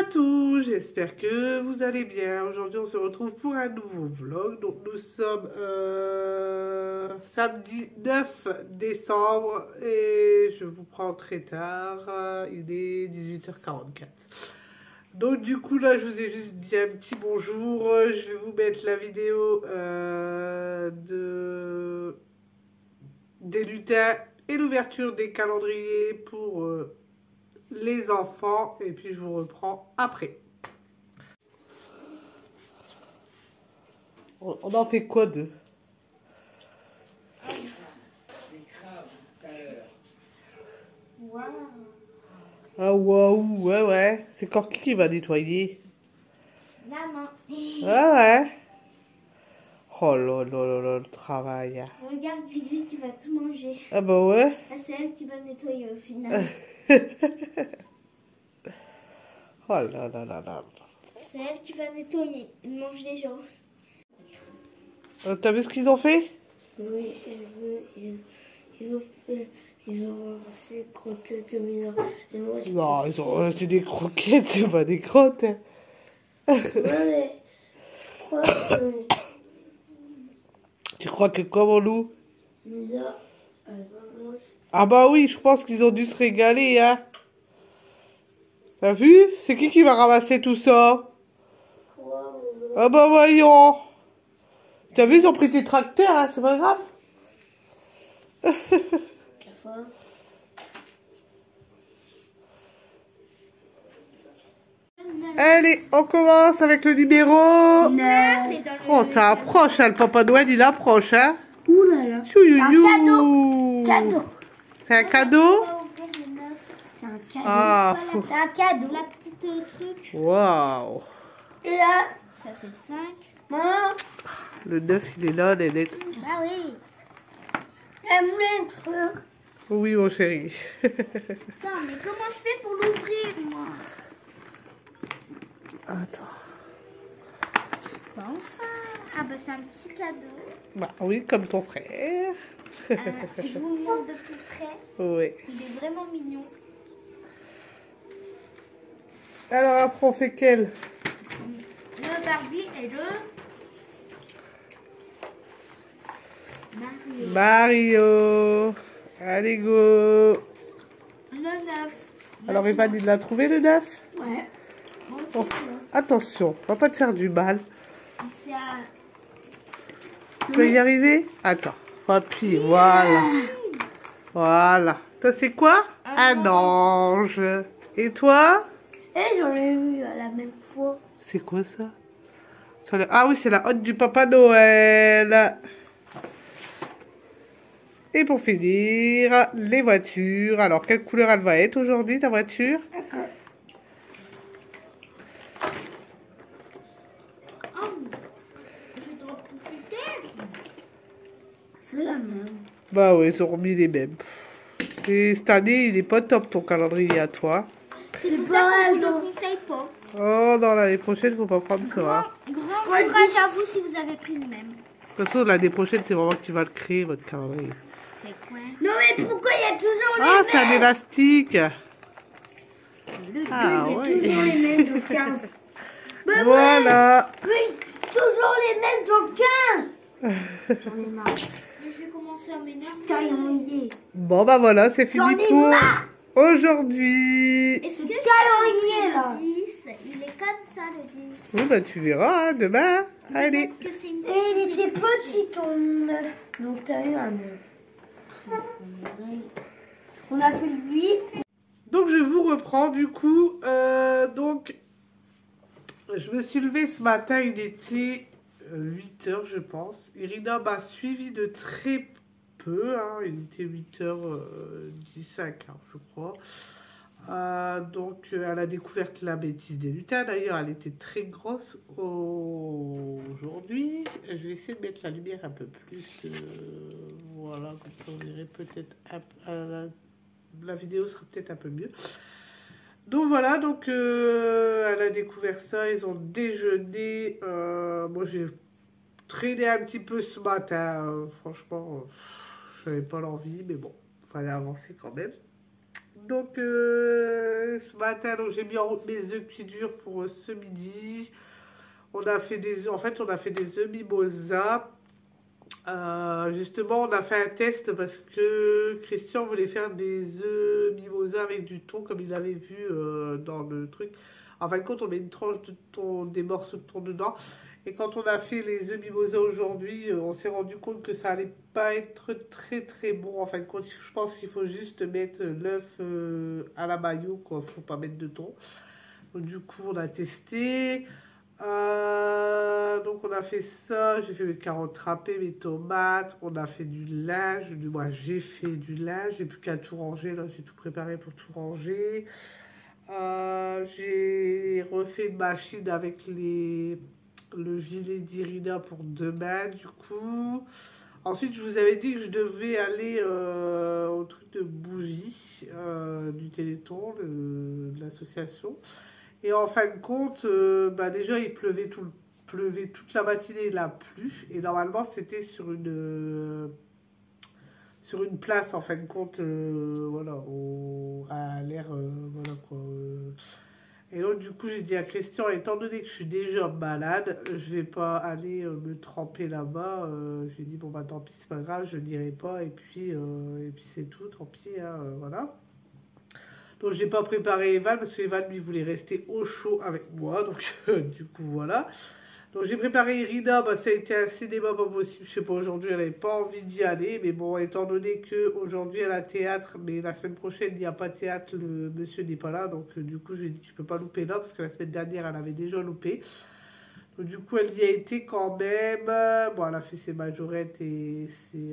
tous, j'espère que vous allez bien. Aujourd'hui, on se retrouve pour un nouveau vlog. Donc, nous sommes samedi 9 décembre et je vous prends très tard. Il est 18h44. Donc, du coup, là, je vous ai juste dit un petit bonjour. Je vais vous mettre la vidéo des lutins et l'ouverture des calendriers pour les enfants, et puis je vous reprends après. On en fait quoi d'eux? Ah waouh, ouais. C'est Corky qui va nettoyer. Maman. Ah ouais. Oh là là là là, le travail. Regarde lui qui va tout manger. Ah bah ouais. Ah, c'est elle qui va nettoyer au final. Oh là là là là. C'est elle qui va nettoyer. Elle mange des gens. T'as vu ce qu'ils ont fait? Oui, ils ont fait croquettes bizarres. Non, c'est des croquettes, c'est pas des crottes. Ouais, mais je crois que Tu crois que comment, Lou? Lisa, elle va manger. Ah bah oui, je pense qu'ils ont dû se régaler, hein. T'as vu? C'est qui va ramasser tout ça? Ah bah voyons. T'as vu, ils ont pris tes tracteurs, hein, c'est pas grave. Allez, on commence avec le numéro... Oh, ça approche, hein, le Papa Noël, il approche, hein. Ouh là là. Chouyouyou. Cadeau. C'est un cadeau? C'est un cadeau. Ah, C'est un cadeau. La petite truc. waouh. Et là, ça c'est le 5. Maman. Le 9, il est là, les lettres. Ah oui. J'aime les trucs. Oui, mon chéri. Attends, mais comment je fais pour l'ouvrir, moi? Attends. Enfin. Ah bah c'est un petit cadeau. Bah oui, comme ton frère. Je vous le montre de plus près. Oui. Il est vraiment mignon. Alors après, on fait quel? Le Barbie et le Mario. Mario. Allez, go. Le 9. Alors, Evan, il l'a trouvé, le 9? Ouais. Oh, attention, on va pas te faire du mal. C'est un... Tu vas y arriver? Attends. Appuie, voilà. Voilà. Toi, c'est quoi? Un ange. Et toi? Et j'en ai eu la même fois. C'est quoi ça? Ah oui, c'est la hotte du Papa Noël. Et pour finir, les voitures. Alors, quelle couleur elle va être aujourd'hui, ta voiture? C'est la même. Bah oui, ils ont remis les mêmes. Et cette année, il est pas top ton calendrier à toi. C'est pour ça qu'on vous le conseille pas. Oh non, l'année prochaine, faut pas prendre ça. Hein. Grand courage à vous si vous avez pris le même. De toute façon, l'année prochaine, c'est vraiment que tu vas le créer, votre calendrier. C'est quoi? Non mais pourquoi il y a toujours les mêmes? Ah, c'est un élastique. Ah oui. Toujours les mêmes dans le 15. Ben Voilà. oui, toujours les mêmes dans le 15. J'en ai marre. Je vais commencer à m'énerver. Bon, bah voilà, c'est fini pour aujourd'hui. Est-ce que calendrier là 10, il est comme ça le 10. Oui, bah tu verras hein, demain. Allez. Et il était petit ton 9. Donc t'as eu un 9. On a fait le 8. Donc je vous reprends du coup. Donc je me suis levée ce matin, il était 8 h je pense. Irina m'a suivi de très peu, hein, il était 8h15 hein, je crois. Donc elle a découvert la bêtise des lutins. D'ailleurs elle était très grosse aujourd'hui. Je vais essayer de mettre la lumière un peu plus. Voilà, comme ça on verrait peut-être la vidéo sera peut-être un peu mieux. Donc voilà, donc elle a découvert ça, ils ont déjeuné. Moi j'ai traîné un petit peu ce matin, franchement, j'avais pas l'envie, mais bon, fallait avancer quand même. Donc, ce matin, j'ai mis en route mes œufs cuits durs pour ce midi. On a fait des œufs, en fait, on a fait des œufs mimosa. Justement, on a fait un test parce que Christian voulait faire des œufs mimosa avec du thon, comme il avait vu dans le truc. En fin de compte, on met une tranche de thon, des morceaux de thon dedans. Et quand on a fait les œufs mimosa aujourd'hui, on s'est rendu compte que ça allait pas être très très bon. En fin de compte, je pense qu'il faut juste mettre l'œuf à la mayo, quoi. Faut pas mettre de thon. Donc, du coup, on a testé. Donc on a fait ça, j'ai fait mes carottes râpées, mes tomates, on a fait du linge, du moins j'ai fait du linge, j'ai plus qu'à tout ranger, là j'ai tout préparé pour tout ranger. J'ai refait une machine avec le gilet d'Irina pour demain du coup. Ensuite je vous avais dit que je devais aller au truc de bougie du Téléthon, de l'association. Et en fin de compte, déjà il pleuvait toute la matinée, il a plu. Et normalement c'était sur une place en fin de compte, voilà, à l'air, voilà quoi. Et donc du coup j'ai dit à Christian, étant donné que je suis déjà malade, je vais pas aller me tremper là-bas. J'ai dit bon bah tant pis c'est pas grave, je n'irai pas et puis c'est tout, tant pis, hein, voilà. Donc, je n'ai pas préparé Evan parce qu'Evan, lui, voulait rester au chaud avec moi. Donc, du coup, voilà. Donc, j'ai préparé Irina. Bah, ça a été un cinéma pas possible. Je sais pas, aujourd'hui, elle n'avait pas envie d'y aller. Mais bon, étant donné qu'aujourd'hui, elle a théâtre, mais la semaine prochaine, il n'y a pas théâtre, le monsieur n'est pas là. Donc, du coup, je lui ai dit, je peux pas louper là parce que la semaine dernière, elle avait déjà loupé. Donc, du coup, elle y a été quand même. Bon, elle a fait ses majorettes et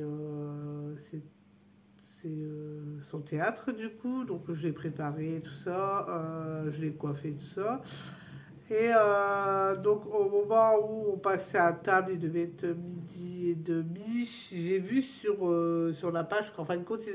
son théâtre du coup, donc je l'ai préparé tout ça, je l'ai coiffé tout ça. Et donc au moment où on passait à table, il devait être midi et demi, j'ai vu sur la page qu'en fin de compte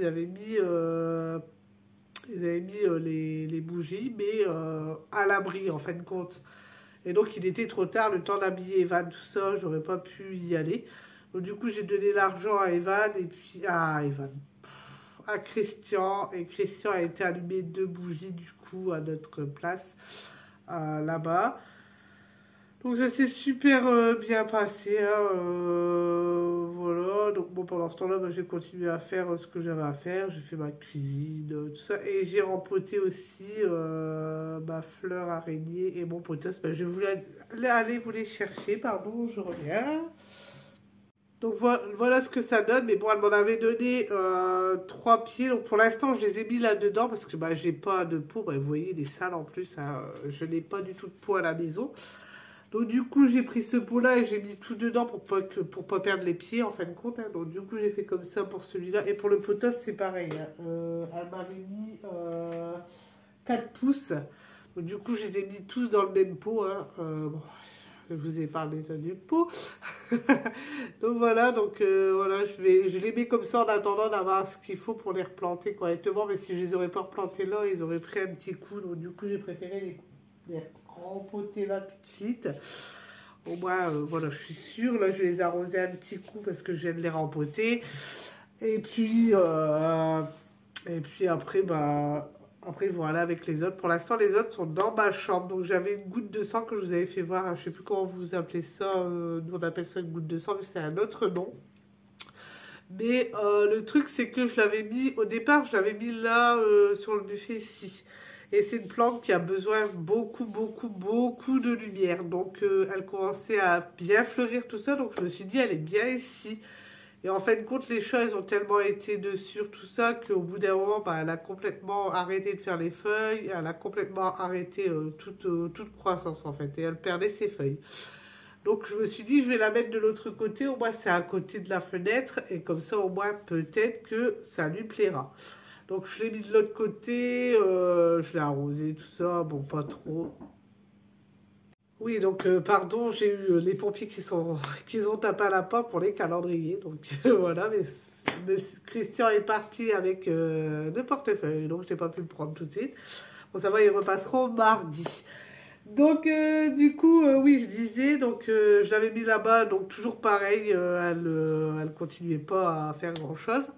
ils avaient mis les bougies, mais à l'abri en fin de compte. Et donc il était trop tard, le temps d'habiller Evan, tout ça, j'aurais pas pu y aller. Donc du coup j'ai donné l'argent à Evan et puis à Evan, à Christian, et Christian a été allumé 2 bougies du coup à notre place là-bas. Donc ça s'est super bien passé, hein, voilà. Donc bon, pendant ce temps-là, j'ai continué à faire ce que j'avais à faire. J'ai fait ma cuisine, tout ça, et j'ai rempoté aussi ma fleur araignée et mon potasse. Je voulais aller vous les chercher, pardon, je reviens. Donc voilà ce que ça donne. Mais bon, elle m'en avait donné 3 pieds. Donc pour l'instant, je les ai mis là-dedans parce que j'ai pas de pot. Vous voyez, les salles en plus, hein, je n'ai pas du tout de pot à la maison. Donc du coup, j'ai pris ce pot-là et j'ai mis tout dedans pour pas perdre les pieds en fin de compte. Hein. Donc du coup, j'ai fait comme ça pour celui-là. Et pour le potos, c'est pareil. Hein. Elle m'avait mis 4 pouces. Donc du coup, je les ai mis tous dans le même pot. Hein. Bon, je vous ai parlé du pot. Donc voilà, voilà, je les mets comme ça en attendant d'avoir ce qu'il faut pour les replanter correctement. Mais si je les aurais pas replantés là, ils auraient pris un petit coup. Donc du coup, j'ai préféré les rempoter là tout de suite. Au moins, voilà, je suis sûre. Là, je vais les arroser un petit coup parce que je viens de les rempoter. Et puis après, après, voilà, avec les autres. Pour l'instant, les autres sont dans ma chambre. Donc, j'avais une goutte de sang que je vous avais fait voir. Je ne sais plus comment vous appelez ça. Nous, on appelle ça une goutte de sang, mais c'est un autre nom. Mais le truc, c'est que je l'avais mis, au départ, je l'avais mis là, sur le buffet ici. Et c'est une plante qui a besoin beaucoup de lumière. Donc, elle commençait à bien fleurir tout ça. Donc, je me suis dit, elle est bien ici. Et en fin de compte, les chats, ils ont tellement été dessus, tout ça, qu'au bout d'un moment, elle a complètement arrêté de faire les feuilles. Elle a complètement arrêté toute croissance, en fait. Et elle perdait ses feuilles. Donc, je me suis dit, je vais la mettre de l'autre côté. Au moins, c'est à côté de la fenêtre. Et comme ça, au moins, peut-être que ça lui plaira. Donc, je l'ai mis de l'autre côté. Je l'ai arrosé, tout ça. Bon, pas trop. Oui, donc, pardon, j'ai eu les pompiers qui ont tapé à la porte pour les calendriers. Donc, voilà, mais Christian est parti avec le portefeuille. Donc, je n'ai pas pu le prendre tout de suite. Bon, ça va, ils repasseront mardi. Donc, du coup, oui, je disais, donc, je l'avais mis là-bas. Donc, toujours pareil, elle continuait pas à faire grand-chose.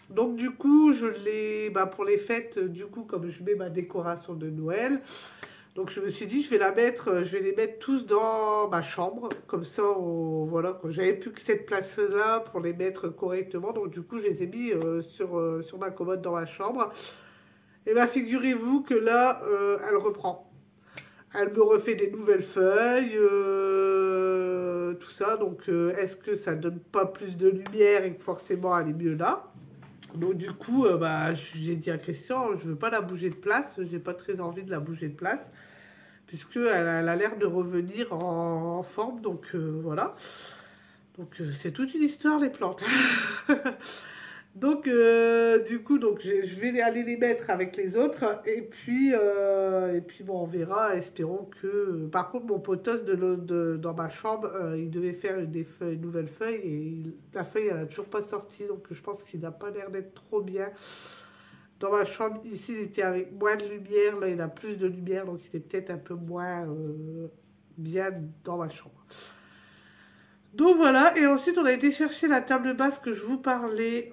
Donc du coup, je l'ai, bah, pour les fêtes, du coup, comme je mets ma décoration de Noël, donc je me suis dit, je vais les mettre tous dans ma chambre, comme ça, voilà, j'avais plus que cette place-là pour les mettre correctement, donc du coup, je les ai mis sur ma commode dans ma chambre. Et bien, figurez-vous que là, elle reprend. Elle me refait des nouvelles feuilles, tout ça. Donc, est-ce que ça donne pas plus de lumière et que forcément elle est mieux là? Donc, du coup, bah, j'ai dit à Christian, je veux pas la bouger de place. J'ai pas très envie de la bouger de place, puisque elle a l'air de revenir en forme. Donc, voilà. Donc, c'est toute une histoire, les plantes. Donc, du coup, donc, je vais aller les mettre avec les autres. Et puis bon, on verra. Espérons que... Par contre, mon potos dans ma chambre, il devait faire une nouvelle feuille. Et la feuille, elle n'a toujours pas sorti. Donc, je pense qu'il n'a pas l'air d'être trop bien. Dans ma chambre, ici, il était avec moins de lumière. Là, il a plus de lumière. Donc, il est peut-être un peu moins bien dans ma chambre. Donc voilà, et ensuite on a été chercher la table basse que je vous parlais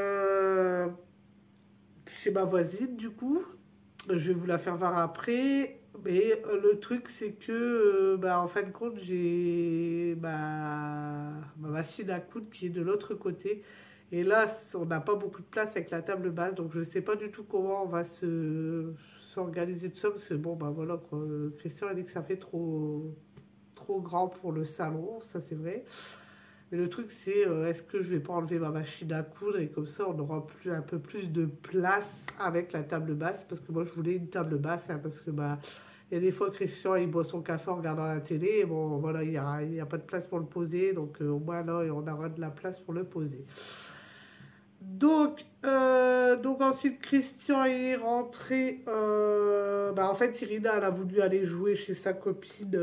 chez ma voisine du coup. Je vais vous la faire voir après. Mais le truc c'est que bah, en fin de compte j'ai ma machine à coudre qui est de l'autre côté. Et là on n'a pas beaucoup de place avec la table basse. Donc je ne sais pas du tout comment on va s'organiser de ça. Parce que bon bah voilà quoi. Christian a dit que ça fait trop grand pour le salon, ça c'est vrai. Mais le truc c'est est-ce que je vais pas enlever ma machine à coudre et comme ça on aura un peu plus de place avec la table basse, parce que moi je voulais une table basse hein, parce que bah il y a des fois Christian il boit son café en regardant la télé et bon voilà il y a pas de place pour le poser, donc au moins là on aura de la place pour le poser. Donc ensuite Christian est rentré. Bah en fait Irina elle a voulu aller jouer chez sa copine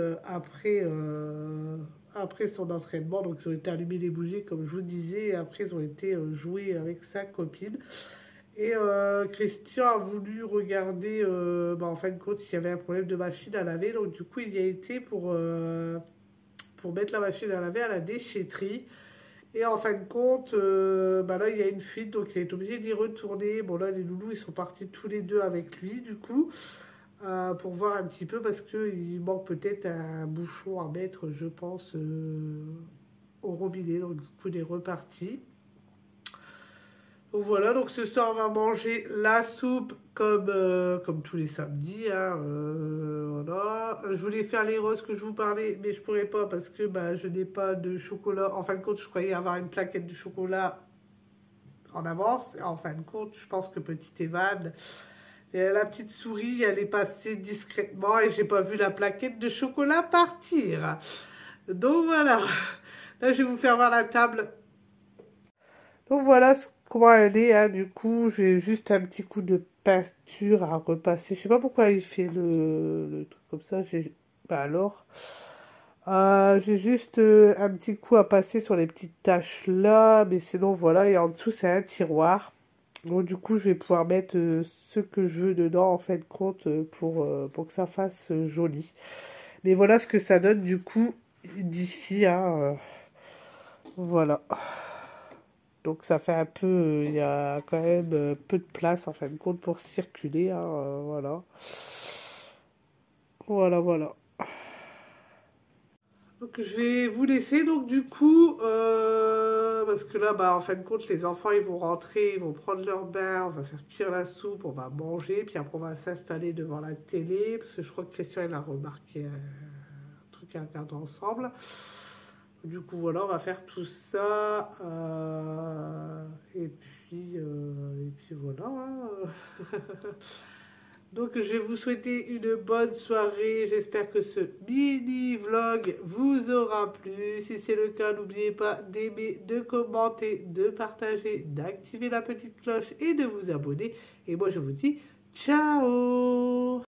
après son entraînement. Donc ils ont été allumer les bougies comme je vous disais. Et après ils ont été jouer avec sa copine. Et Christian a voulu regarder bah, en fin de compte s'il y avait un problème de machine à laver. Donc du coup il y a été pour mettre la machine à laver à la déchetterie. Et en fin de compte, bah là, il y a une fuite, donc il est obligé d'y retourner. Bon, là, les loulous, ils sont partis tous les deux avec lui, du coup, pour voir un petit peu, parce qu'il manque peut-être un bouchon à mettre, je pense, au robinet. Donc, du coup, il est reparti. Donc voilà, donc ce soir, on va manger la soupe comme tous les samedis. Hein, voilà. Je voulais faire les roses que je vous parlais, mais je ne pourrais pas parce que bah, je n'ai pas de chocolat. En fin de compte, je croyais avoir une plaquette de chocolat en avance. En fin de compte, je pense que petite Evan, la petite souris, elle est passée discrètement et j'ai pas vu la plaquette de chocolat partir. Donc voilà. Là, je vais vous faire voir la table. Donc voilà comment elle est, hein. Du coup, j'ai juste un petit coup de peinture à repasser. Je sais pas pourquoi il fait le truc comme ça. Bah alors, j'ai juste un petit coup à passer sur les petites taches là. Mais sinon, voilà. Et en dessous, c'est un tiroir. Donc du coup, je vais pouvoir mettre ce que je veux dedans, en fin de compte, pour que ça fasse joli. Mais voilà ce que ça donne, du coup, d'ici, hein. Voilà. Donc ça fait un peu, il y a quand même peu de place en fin de compte pour circuler, hein, voilà. Voilà. Donc je vais vous laisser donc du coup, parce que là, bah, en fin de compte, les enfants ils vont rentrer, ils vont prendre leur bain, on va faire cuire la soupe, on va manger, puis après on va s'installer devant la télé, parce que je crois que Christian il a remarqué un truc à regarder ensemble. Du coup, voilà, on va faire tout ça. Et puis voilà, hein. Donc, je vais vous souhaiter une bonne soirée. J'espère que ce mini-vlog vous aura plu. Si c'est le cas, n'oubliez pas d'aimer, de commenter, de partager, d'activer la petite cloche et de vous abonner. Et moi, je vous dis ciao!